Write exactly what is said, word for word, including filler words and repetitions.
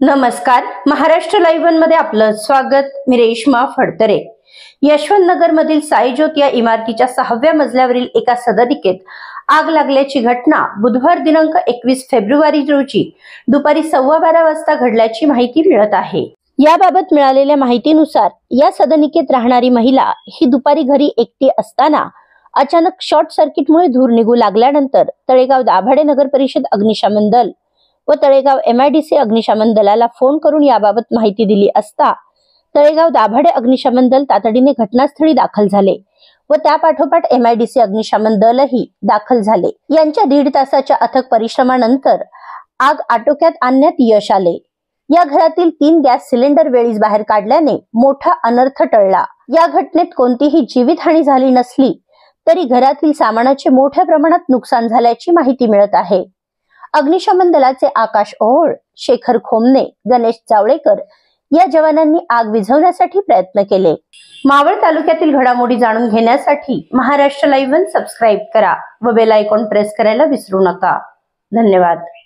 नमस्कार, Maharashtra live one मध्ये आपलं स्वागत। मी रेश्मा फडतरे। यशवंत नगर मधील साई ज्योत या इमारतीच्या सहाव्या मजल्यावरील एका सदनिकेत आग लागल्याची घटना बुधवार दिनांक एकवीस फेब्रुवारी रोजी दुपारी सव्वा बारा वाजता घडल्याची माहिती मिळत आहे। याबाबत मिळालेल्या माहितीनुसार या सदनिकेत राहणारी महिला ही दुपारी घरी एकटी असताना अचानक शॉर्ट सर्किटमुळे धूर निघू लागल्यानंतर तळेगाव दाभाडे नगर परिषद अग्निशमन दल व तळेगाव एमआयडीसी अग्निशमन दलाला फोन करून याबाबत माहिती दिली असता तळेगाव दाभाडे अग्निशमन दल तातडीने घटनास्थळी दाखल झाले व त्यापाठोपाठ एमआयडीसी अग्निशमन दलही दाखल झाले। यांच्या दीड तासाच्या अथक परिश्रमानंतर आग आटोक्यात आणण्यात यश आले। या घरातील तीन गॅस सिलेंडर वेळीच बाहेर काढल्याने मोठा अनर्थ टळला। या घटनेत कोणतीही जीवितहानी झाली नसली तरी घरातील सामानाचे मोठ्या प्रमाणात नुकसान झाल्याची माहिती मिळत आहे। अग्निशमन दलाचे आकाश ओहोळ, शेखर खोमने, गणेश जावळेकर या जवानांनी आग विझवण्यासाठी प्रयत्न केले। मावळ तालुक्यातील घडामोडी जाणून घेण्यासाठी महाराष्ट्र लाईव्ह वन सबस्क्राईब करा व बेल आयकॉन प्रेस करायला विसरू नका। धन्यवाद।